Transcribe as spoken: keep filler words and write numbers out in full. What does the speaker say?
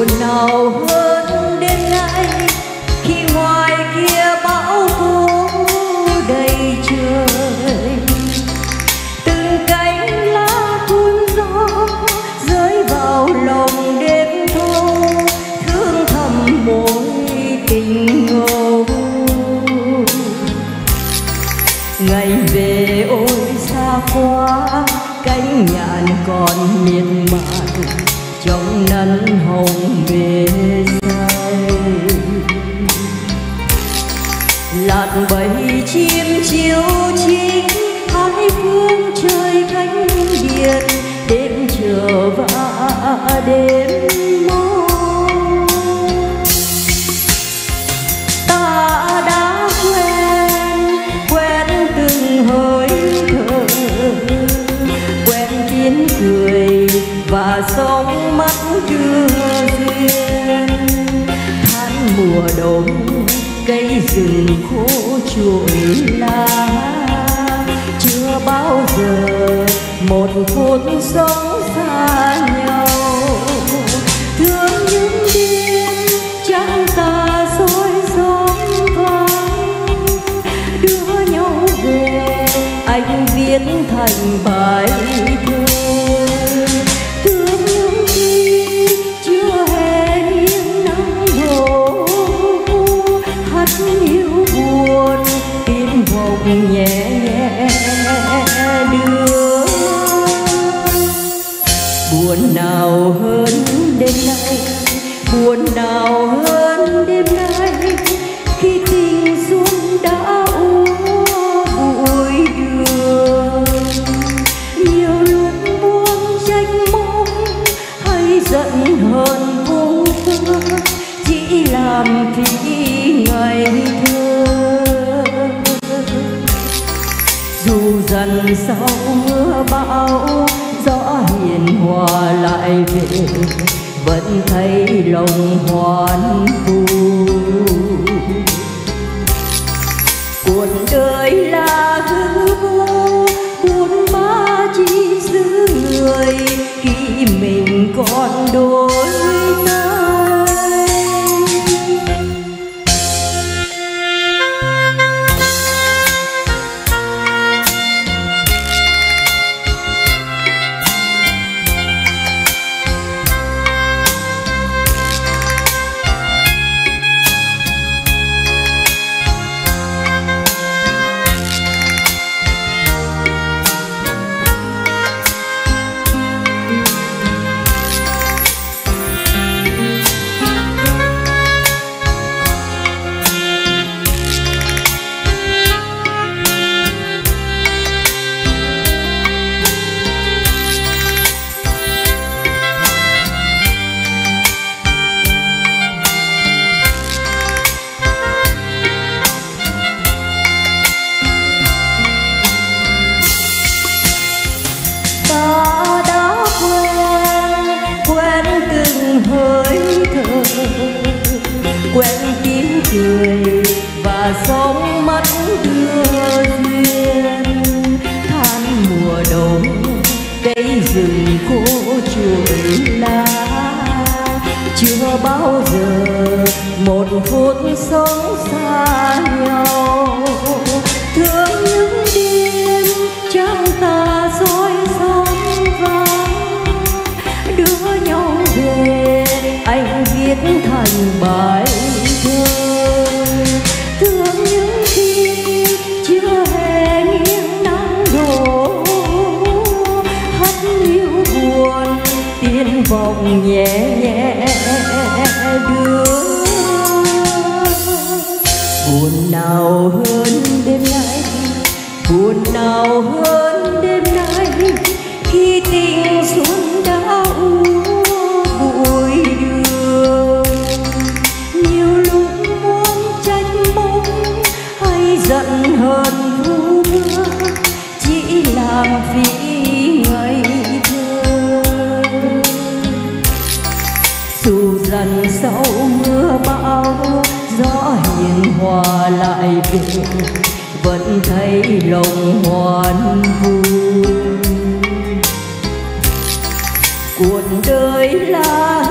buồn nào hơn đêm nay khi ngoài kia bão tố đầy trời. Từng cánh lá cuốn gió rơi vào lòng đêm thâu, thương thầm mối tình ngầu. Ngày về ôi xa quá, cánh nhạn còn miên man trong nắng hồng mê say. Lạt bầy chim chiếu chinh hai phương trời cánh biển, đêm chờ và đêm mong. Ta đã quen quen từng hơi thở, quen tiếng cười và sóng mắt đưa duyên. Tháng mùa đông cây rừng khô trụi lá, chưa bao giờ một phút sống xa nhau. Thương những đêm trăng tà soi sóng vắng, đưa nhau về anh viết thành bài thơ. Thương những khi chưa hề nghiêng nắng đổ, hát yêu buồn tim vọng nhẹ nhẹ đưa. Buồn nào hơn đêm nay, buồn nào hơn đêm nay khi tình xuân đã úa bụi đường. Nhiều lúc muốn trách móc hay giận hờn vô vơ, chỉ làm phí ngày thơ. Dù dần sau mưa bão, gió hiền hòa lại về, vẫn thấy lòng hoan vui. Cuộc đời là hư vô, buồn bã chỉ giữ người khi mình còn đôi tay. Hơi thở quen tiếng cười và sóng mắt đưa duyên. Tháng mùa đông cây rừng khô trụi lá, chưa bao giờ một phút sống xa nhau. Thương những đêm trăng tà soi sóng vắng, đưa nhau về anh viết thành bài thơ. Thương những khi chưa hề nghiêng nắng đổ, hát yêu buồn tiếng vọng nhẹ nhẹ đưa. Buồn nào hơn đêm nay, buồn nào hơn đêm nay khi tình xuân đã úa bụi đường. Nhiều lúc muốn trách móc hay giận hờn vu vơ, chỉ làm phí ngày thơ. Dù dần sau mưa bão, gió hiền hòa lại về, vẫn thấy lòng hoan vui. Cuộc đời là